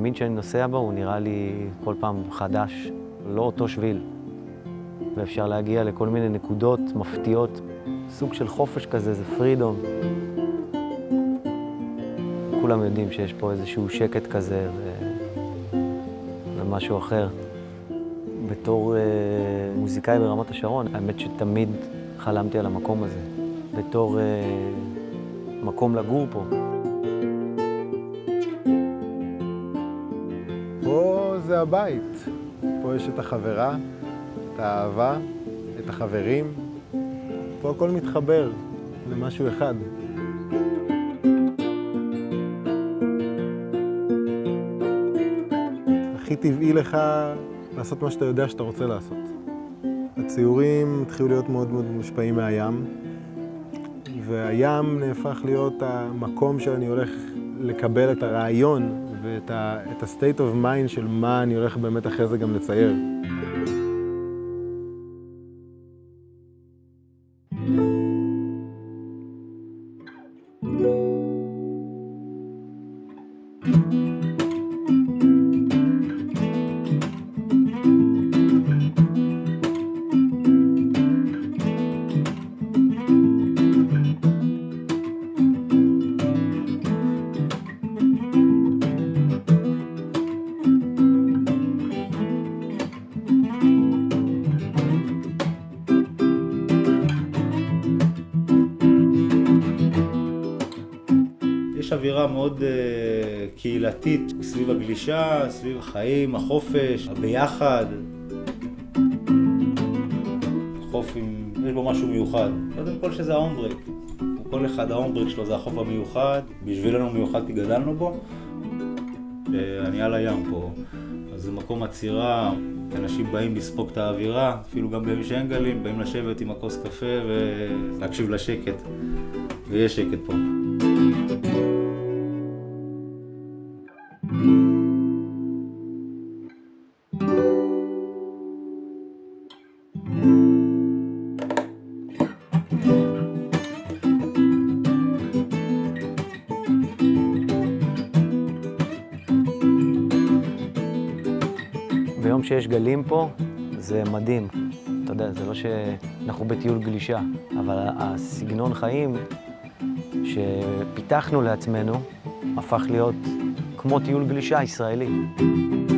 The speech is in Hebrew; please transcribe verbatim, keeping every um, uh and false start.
תמיד כשאני נוסע בו הוא נראה לי כל פעם חדש, לא אותו שביל. ואפשר להגיע לכל מיני נקודות מפתיעות, סוג של חופש כזה, זה פרידום. כולם יודעים שיש פה איזשהו שקט כזה ו... ומשהו אחר. בתור אה, מוזיקאי ברמת השרון, האמת שתמיד חלמתי על המקום הזה. בתור אה, מקום לגור פה. פה זה הבית. פה יש את החברה, את האהבה, את החברים. פה הכל מתחבר למשהו אחד. הכי טבעי לך לעשות מה שאתה יודע שאתה רוצה לעשות. הציורים התחילו להיות מאוד מאוד מושפעים מהים, והים נהפך להיות המקום שאני הולך לקבל את הרעיון ואת ה, את ה-state of mind של מה אני הולך באמת אחרי זה גם לצייר. יש אווירה מאוד uh, קהילתית סביב הגלישה, סביב החיים, החופש, הביחד. חוף עם... יש בו משהו מיוחד. קודם כל שזה ההומברק. כל אחד ההומברק שלו זה החוף המיוחד. בשבילנו מיוחד כי גדלנו בו. אני על הים פה. אז זה מקום עצירה. אנשים באים לספוג את האווירה, אפילו גם בימים שאין גלים, באים לשבת עם הכוס קפה ולהקשיב לשקט. ויש שקט פה. ביום שיש גלים פה, זה מדהים. אתה יודע, זה לא שאנחנו בטיול גלישה, אבל הסגנון חיים שפיתחנו לעצמנו הפך להיות כמו טיול גלישה ישראלי.